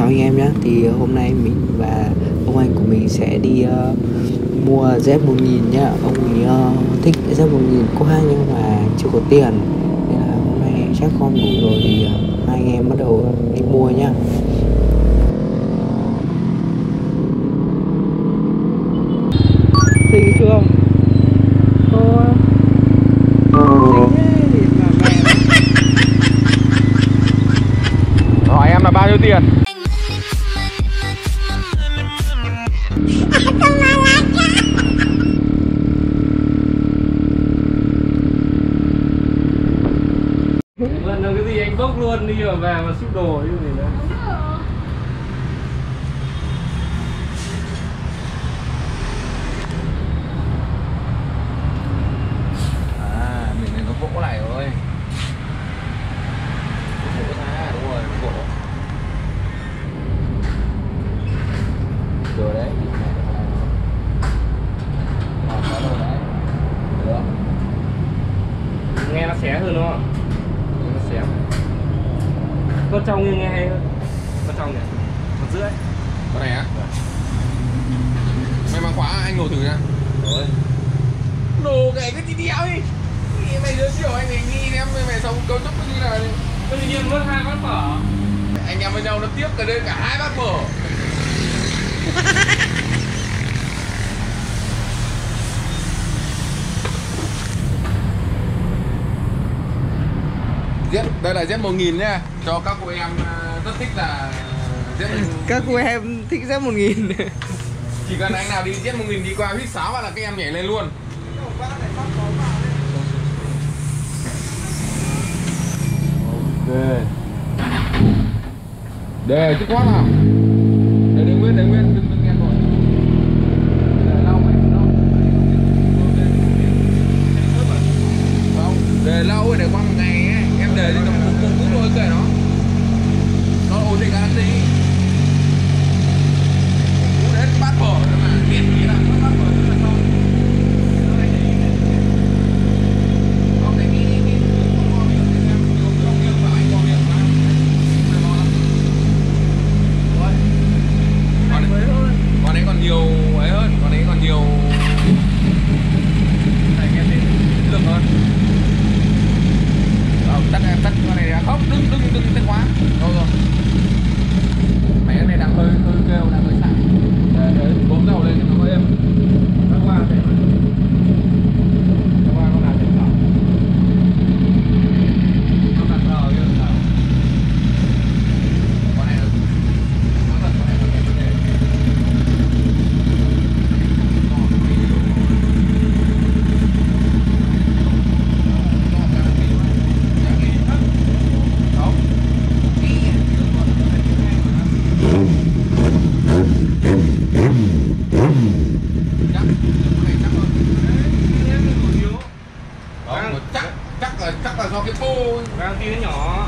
chào anh em nhé. Thì hôm nay mình và ông anh của mình sẽ đi mua Z1000 nhá. Ông ấy thích Z1000 quá nhưng mà chưa có tiền, nên là hôm nay chắc con đủ rồi thì hai anh em bắt đầu đi mua nhá. Xinh chưa không? Hỏi em là bao nhiêu tiền? Lần đầu cái gì anh bốc luôn đi mà về mà ship đồ như gì nữa. À, mình này có gỗ này rồi. Gỗ ra, đúng rồi, gỗ. Được đấy. Có đâu đấy. Được. Nghe nó xé hơn đúng không? Nó xé. Con trong nghe hay hơn. Con trong này 1,5. Con này á? Mày mang khóa anh ngồi thử nha. Rồi. Đồ cái tí đéo đi. Mày đứa kiểu anh này nghi em mày sống cấu trúc như nào đi. Tự nhiên mất 2 bát phở. Anh em với nhau nó tiếp cả đây cả 2 bát phở. Đây là Z1000 nha. Cho các cô em rất thích là Z1000. Các cô em thích Z1000. Chỉ cần anh nào đi Z1000 đi qua huýt sáo là các em nhảy lên luôn. Ok. Để chứ quá nào. Để nguyên, đừng nghe rồi. Để lau mày, lau. Không, để lau để qua một ngày ấy, em để cho tầm 1 phút thôi kệ nó. Nó ổn định ăn đi. Cú đến bát phở mà tiền gì là bát phở rất là không. Con ấy còn nhiều ấy hơn, con ấy còn nhiều này em đi lực hơn. Tắt con này không, đừng quá. Thôi rồi. Máy này đang hơi kêu, đang hơi sạc. Để bấm dầu lên cho nó có êm. Nó qua thế mà. Nó qua con nào thế nào? Nó đặt vào như thế nào? Con này chắc là do cái cô Gang tí nó nhỏ.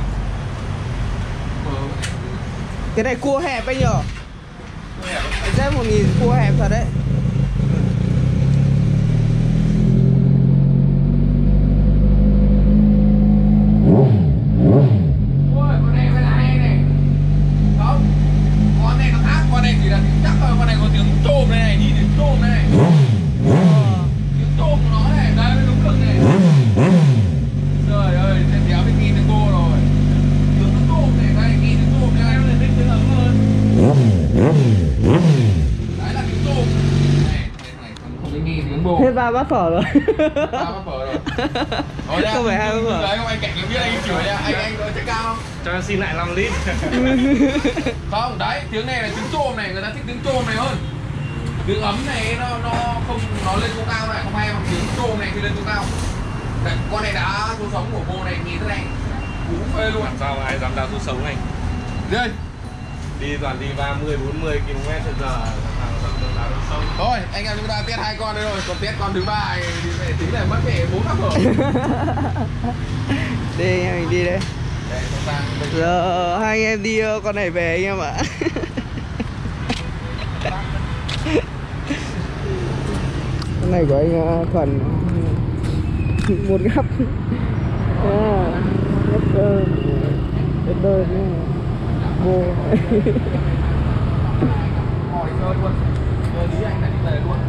Cái này cua hẹp anh nhở? Z1000 cua hẹp thật đấy. ôi, con này mới là hay này. Không, con này nó khác, con này chỉ là chắc là con này có tiếng trồm này, nhìn tiếng trồm này. Tiếng trồm của nó này, đây đúng được này. Trời ơi, tên đéo biết ghi tiếng cô rồi. Tiếng trồm này, đây ghi tiếng trồm này, em lại thích tiếng ấm hơn. Đấy là tiếng trồm. Này, không biết ghi tiếng bồ. Hết 3 bát phở rồi. 3 bát phở rồi. Thôi nha, không phải 2 bát phở. Đấy không anh cảnh biết anh chửi nha, anh có check cao không? Cho em xin lại 5 lít. Không, đấy, tiếng này là tiếng trồm này, người ta thích tiếng trồm này hơn. Tiếng ấm này nó không, nó lên cao cao này, không hay bằng tiếng trồm này thì lên cao. Đấy, con này đã số sống của cô này nhìn thế này. Cú phê luôn. Làm sao ai dám đào số sống anh? Đây. Đi toàn đi 30 40 km/h. Thôi, anh em chúng ta test 2 con đây rồi, còn test con thứ 3 thì phải tính là mất về 4 bát phở. Đi anh em mình đi đây. Đây, Giờ hai anh em đi con này về anh em ạ. Con này của anh Thuần một gắp gắp đơn nhé. Vô. Mò đi chơi luôn. Chơi lý anh là đi về luôn.